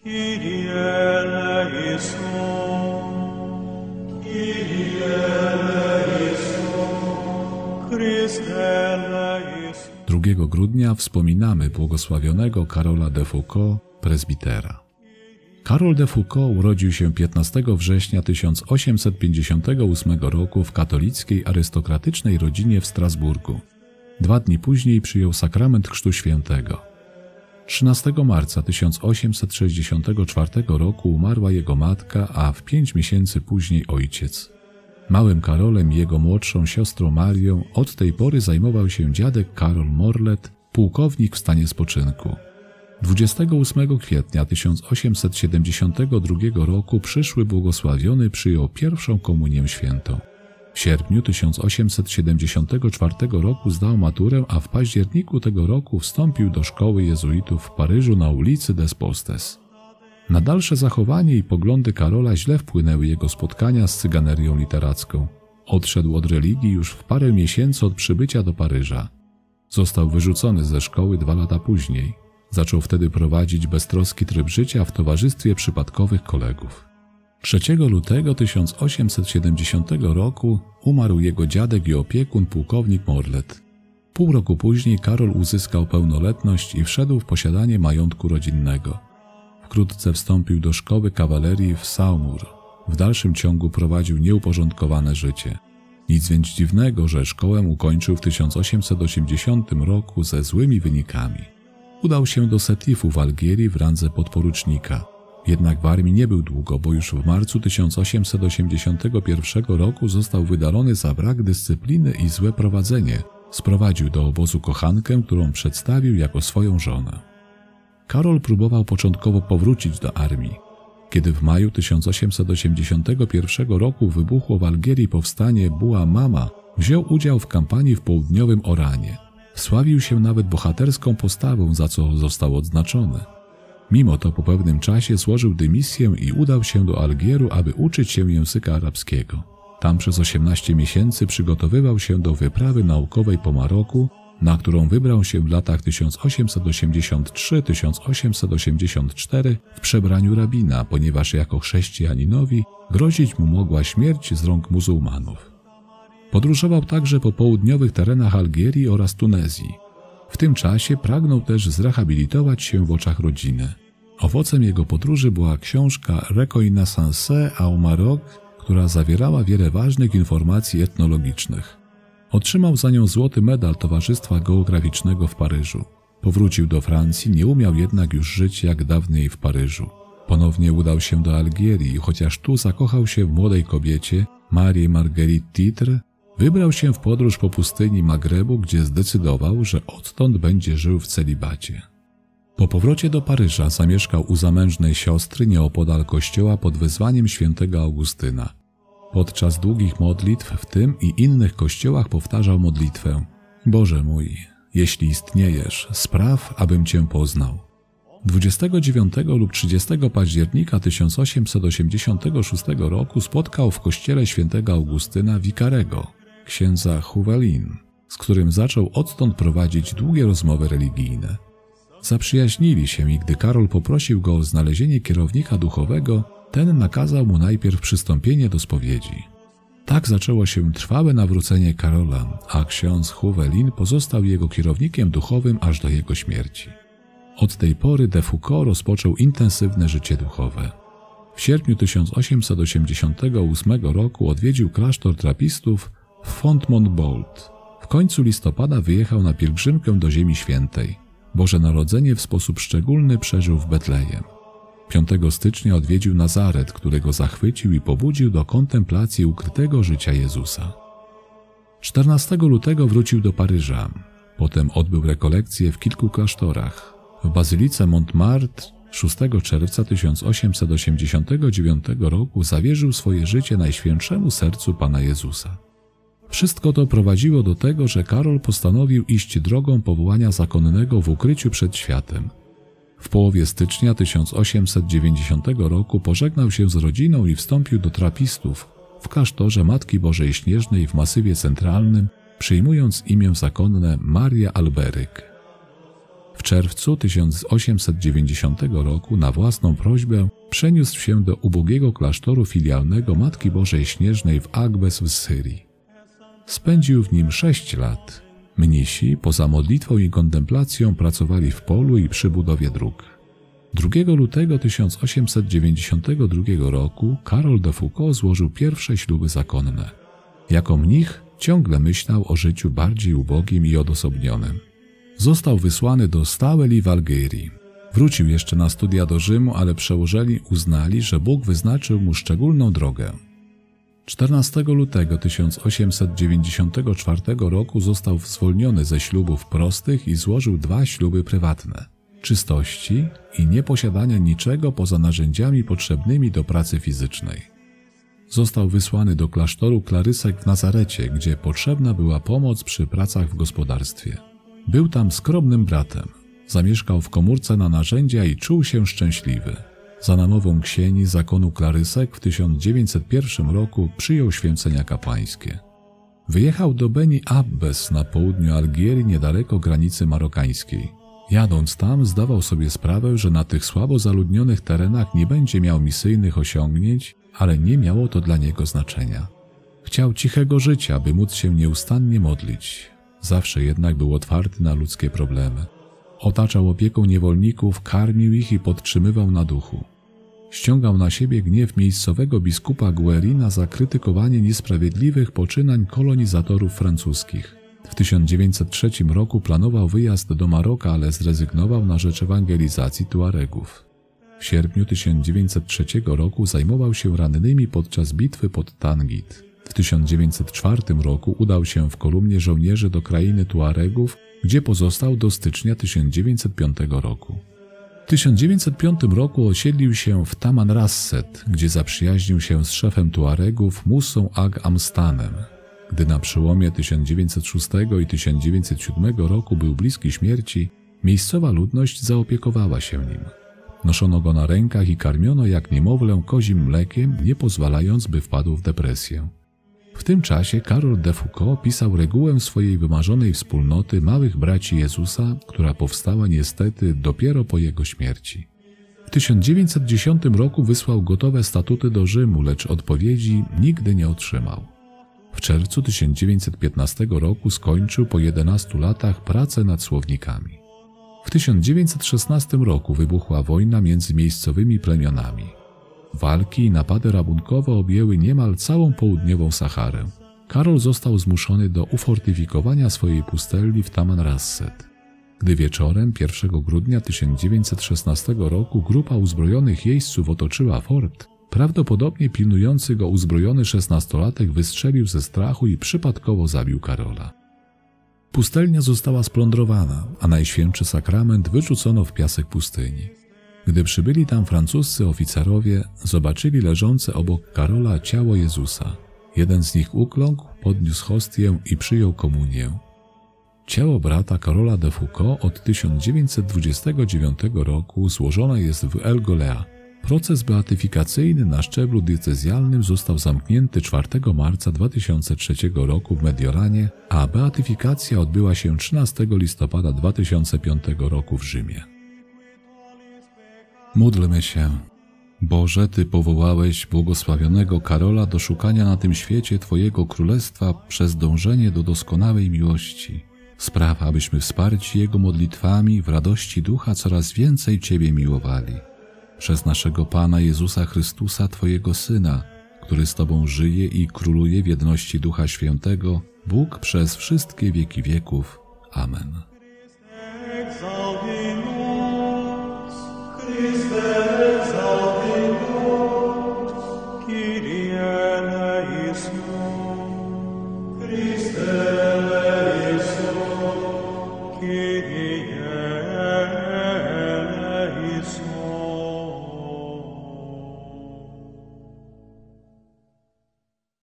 Drugiego grudnia wspominamy błogosławionego Karola de Foucauld, prezbitera. Karol de Foucauld urodził się 15 września 1858 roku w katolickiej, arystokratycznej rodzinie w Strasburgu. 2 dni później przyjął sakrament Chrztu Świętego. 13 marca 1864 roku umarła jego matka, a w 5 miesięcy później ojciec. Małym Karolem i jego młodszą siostrą Marią od tej pory zajmował się dziadek Karol Morlet, pułkownik w stanie spoczynku. 28 kwietnia 1872 roku przyszły błogosławiony przyjął pierwszą komunię świętą. W sierpniu 1874 roku zdał maturę, a w październiku tego roku wstąpił do szkoły jezuitów w Paryżu na ulicy des Postes. Na dalsze zachowanie i poglądy Karola źle wpłynęły jego spotkania z cyganerią literacką. Odszedł od religii już w parę miesięcy od przybycia do Paryża. Został wyrzucony ze szkoły 2 lata później. Zaczął wtedy prowadzić beztroski tryb życia w towarzystwie przypadkowych kolegów. 3 lutego 1870 roku umarł jego dziadek i opiekun pułkownik Morlet. Pół roku później Karol uzyskał pełnoletność i wszedł w posiadanie majątku rodzinnego. Wkrótce wstąpił do szkoły kawalerii w Saumur. W dalszym ciągu prowadził nieuporządkowane życie. Nic więc dziwnego, że szkołę ukończył w 1880 roku ze złymi wynikami. Udał się do Setifu w Algierii w randze podporucznika. Jednak w armii nie był długo, bo już w marcu 1881 roku został wydalony za brak dyscypliny i złe prowadzenie. Sprowadził do obozu kochankę, którą przedstawił jako swoją żonę. Karol próbował początkowo powrócić do armii. Kiedy w maju 1881 roku wybuchło w Algierii powstanie Bua Mama, wziął udział w kampanii w południowym Oranie. Sławił się nawet bohaterską postawą, za co został odznaczony. Mimo to po pewnym czasie złożył dymisję i udał się do Algieru, aby uczyć się języka arabskiego. Tam przez 18 miesięcy przygotowywał się do wyprawy naukowej po Maroku, na którą wybrał się w latach 1883-1884 w przebraniu rabina, ponieważ jako chrześcijaninowi grozić mu mogła śmierć z rąk muzułmanów. Podróżował także po południowych terenach Algierii oraz Tunezji. W tym czasie pragnął też zrehabilitować się w oczach rodziny. Owocem jego podróży była książka Reconnaissance au Maroc, która zawierała wiele ważnych informacji etnologicznych. Otrzymał za nią złoty medal Towarzystwa Geograficznego w Paryżu. Powrócił do Francji, nie umiał jednak już żyć jak dawniej w Paryżu. Ponownie udał się do Algierii, chociaż tu zakochał się w młodej kobiecie, Marie Marguerite Titre, wybrał się w podróż po pustyni Magrebu, gdzie zdecydował, że odtąd będzie żył w celibacie. Po powrocie do Paryża zamieszkał u zamężnej siostry nieopodal kościoła pod wezwaniem świętego Augustyna. Podczas długich modlitw w tym i innych kościołach powtarzał modlitwę: Boże mój, jeśli istniejesz, spraw, abym Cię poznał. 29 lub 30 października 1886 roku spotkał w kościele świętego Augustyna wikarego, księdza Juvelin, z którym zaczął odtąd prowadzić długie rozmowy religijne. Zaprzyjaźnili się i gdy Karol poprosił go o znalezienie kierownika duchowego, ten nakazał mu najpierw przystąpienie do spowiedzi. Tak zaczęło się trwałe nawrócenie Karola, a ksiądz Juvelin pozostał jego kierownikiem duchowym aż do jego śmierci. Od tej pory de Foucauld rozpoczął intensywne życie duchowe. W sierpniu 1888 roku odwiedził klasztor trapistów w Font-Montbolt. W końcu listopada wyjechał na pielgrzymkę do Ziemi Świętej. Boże Narodzenie w sposób szczególny przeżył w Betlejem. 5 stycznia odwiedził Nazaret, który go zachwycił i pobudził do kontemplacji ukrytego życia Jezusa. 14 lutego wrócił do Paryża. Potem odbył rekolekcje w kilku klasztorach. W bazylice Montmartre 6 czerwca 1889 roku zawierzył swoje życie Najświętszemu Sercu Pana Jezusa. Wszystko to prowadziło do tego, że Karol postanowił iść drogą powołania zakonnego w ukryciu przed światem. W połowie stycznia 1890 roku pożegnał się z rodziną i wstąpił do trapistów w klasztorze Matki Bożej Śnieżnej w Masywie Centralnym, przyjmując imię zakonne Maria Alberyk. W czerwcu 1890 roku na własną prośbę przeniósł się do ubogiego klasztoru filialnego Matki Bożej Śnieżnej w Agbes w Syrii. Spędził w nim 6 lat. Mnisi poza modlitwą i kontemplacją pracowali w polu i przy budowie dróg. 2 lutego 1892 roku Karol de Foucault złożył pierwsze śluby zakonne. Jako mnich ciągle myślał o życiu bardziej ubogim i odosobnionym. Został wysłany do Stałeli w Algierii. Wrócił jeszcze na studia do Rzymu, ale przełożeni uznali, że Bóg wyznaczył mu szczególną drogę. 14 lutego 1894 roku został zwolniony ze ślubów prostych i złożył 2 śluby prywatne: czystości i nieposiadania niczego poza narzędziami potrzebnymi do pracy fizycznej. Został wysłany do klasztoru klarysek w Nazarecie, gdzie potrzebna była pomoc przy pracach w gospodarstwie. Był tam skromnym bratem. Zamieszkał w komórce na narzędzia i czuł się szczęśliwy. Za namową ksieni zakonu klarysek w 1901 roku przyjął święcenia kapłańskie. Wyjechał do Beni Abbes na południu Algierii, niedaleko granicy marokańskiej. Jadąc tam, zdawał sobie sprawę, że na tych słabo zaludnionych terenach nie będzie miał misyjnych osiągnięć, ale nie miało to dla niego znaczenia. Chciał cichego życia, by móc się nieustannie modlić. Zawsze jednak był otwarty na ludzkie problemy. Otaczał opieką niewolników, karmił ich i podtrzymywał na duchu. Ściągał na siebie gniew miejscowego biskupa Guerina za krytykowanie niesprawiedliwych poczynań kolonizatorów francuskich. W 1903 roku planował wyjazd do Maroka, ale zrezygnował na rzecz ewangelizacji Tuaregów. W sierpniu 1903 roku zajmował się rannymi podczas bitwy pod Tangit. W 1904 roku udał się w kolumnie żołnierzy do krainy Tuaregów, gdzie pozostał do stycznia 1905 roku. W 1905 roku osiedlił się w Tamanrasset, gdzie zaprzyjaźnił się z szefem Tuaregów Musą Ag Amstanem. Gdy na przełomie 1906 i 1907 roku był bliski śmierci, miejscowa ludność zaopiekowała się nim. Noszono go na rękach i karmiono jak niemowlę kozim mlekiem, nie pozwalając, by wpadł w depresję. W tym czasie Karol de Foucault pisał regułę swojej wymarzonej wspólnoty Małych Braci Jezusa, która powstała niestety dopiero po jego śmierci. W 1910 roku wysłał gotowe statuty do Rzymu, lecz odpowiedzi nigdy nie otrzymał. W czerwcu 1915 roku skończył po 11 latach pracę nad słownikami. W 1916 roku wybuchła wojna między miejscowymi plemionami. Walki i napady rabunkowe objęły niemal całą południową Saharę. Karol został zmuszony do ufortyfikowania swojej pustelni w Tamanrasset. Gdy wieczorem 1 grudnia 1916 roku grupa uzbrojonych jeźdźców otoczyła fort, prawdopodobnie pilnujący go uzbrojony 16-latek wystrzelił ze strachu i przypadkowo zabił Karola. Pustelnia została splądrowana, a Najświętszy Sakrament wyrzucono w piasek pustyni. Gdy przybyli tam francuscy oficerowie, zobaczyli leżące obok Karola ciało Jezusa. Jeden z nich ukląkł, podniósł hostię i przyjął komunię. Ciało brata Karola de Foucault od 1929 roku złożone jest w El Golea. Proces beatyfikacyjny na szczeblu diecezjalnym został zamknięty 4 marca 2003 roku w Mediolanie, a beatyfikacja odbyła się 13 listopada 2005 roku w Rzymie. Módlmy się. Boże, Ty powołałeś błogosławionego Karola do szukania na tym świecie Twojego Królestwa przez dążenie do doskonałej miłości. Spraw, abyśmy wsparci Jego modlitwami w radości ducha coraz więcej Ciebie miłowali. Przez naszego Pana Jezusa Chrystusa, Twojego Syna, który z Tobą żyje i króluje w jedności Ducha Świętego, Bóg przez wszystkie wieki wieków. Amen. Kyrie